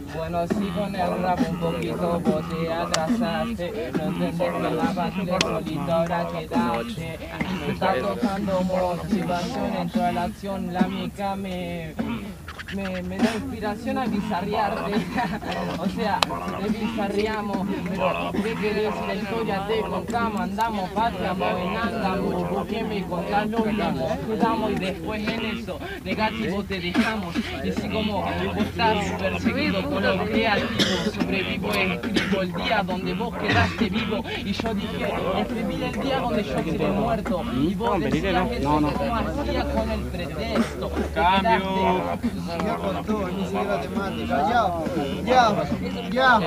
Bueno, sí, con el rap un poquito vos te atrasaste. No entendés que la parte solito ahora quedaste. Me está tocando motivación en toda la acción. La mica me da inspiración a bizarrearte. O sea, te bizarreamos, pero ¿qué querés? La historia te contamos, andamos patria, andamos, busqueme y contalo y nos quedamos y después en eso, negativo te dejamos. Y así como vos estás perseguido por lo creativo, sobrevivo, escribo el día donde vos quedaste vivo. Y yo dije, escribí el día donde yo quedé muerto. Y vos decías eso como hacía con el pretexto. Cambio. Ya con todo, ni siquiera temática. Ya.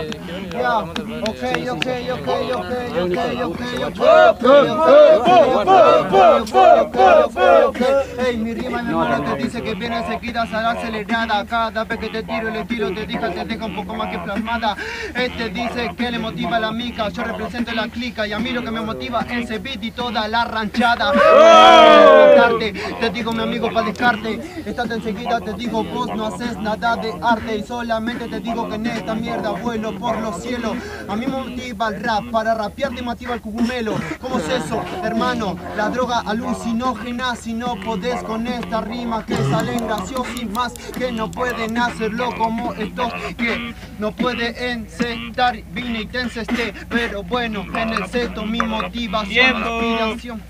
Hey, mi rima, mi hermano, te dice que viene seguida, será acelerada. Cada vez que te tiro el estilo te deja un poco más que plasmada. Este dice que le motiva la mica, yo represento la clica y a mí lo que me motiva es ese beat y toda la ranchada. Te digo, mi amigo, para descarte, estate enseguida, te digo, vos no haces nada de arte y solamente te digo que en esta mierda vuelo por los cielos. A mí me motiva el rap, para rapear te motiva el cugumelo. ¿Cómo es eso, hermano? La droga alucinógena, si no podés con esta rima que salen graciosos y más que no pueden hacerlo como estos que no pueden encestar. Vine y te encesté, pero bueno, en el seto mi motivación, inspiración.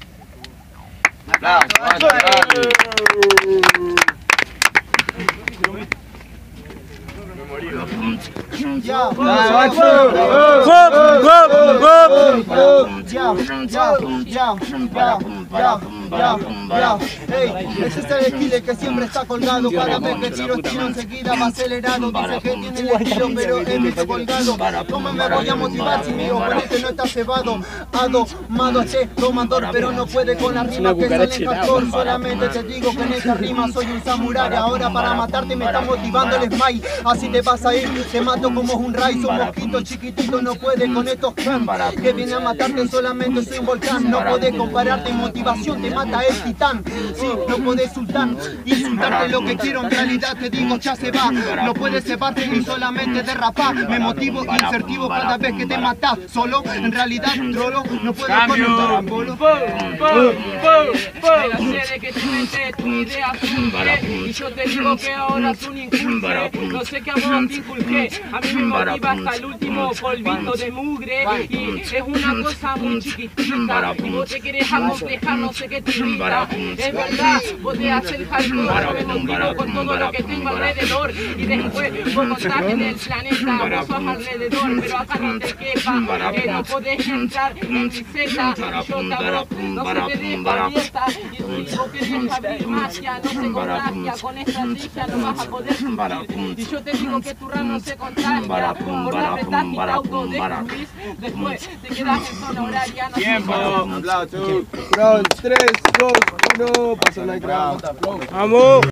Ese es el estilo que siempre está colgado. Cada vez que tiro enseguida va acelerado. Dice que tiene el estilo, pero él está colgado. ¿Cómo me voy a motivar si mi oponente no está cebado? Adomado este tomador, pero no puede con la rima que sale en castor. Solamente te digo que en esta rima soy un samurái. Ahora para matarte me está motivando el smile. Así te vas a ir, te mato como un raíz. Un mosquito chiquitito no puede con estos que viene a matarte. Solamente soy un volcán. No podés compararte en motivación, te mata el titán. Sí, no podés insultarte lo que quiero. En realidad te digo ya se va. No puedes cebarte ni solamente derrapar. Me motivo insertivo cada vez que te matas. Solo, en realidad, trolo, no puedes con un tarambolo. Pero sé de que tu mente, tu idea surge. Y yo te digo que ahora tú ni inculque. No sé qué amor te inculqué. A mí me motiva hasta el último polvito de mugre. Y es una cosa muy chiquitita. Y vos te querés acomplejar, no sé qué te irrita. Es verdad, vos te haces el hardcore. Yo me motivo con todo lo que tengo alrededor. Y después vos contás en el planeta, vos sos alrededor. Pero acá no te quepa, no podés entrar en mi seta. Y yo te abro, no se te deja abierta. Y si vos querés abrir magia, no se contagia. Con estrategia no vas a poder cumplir. Y yo te digo que tu rap no se contagia. Por la apretar y te autodestruís. Después te quedas en zona horaria. No Tiempo. Aplausos. 3, 2, 1, pasó la grabada. Vamos.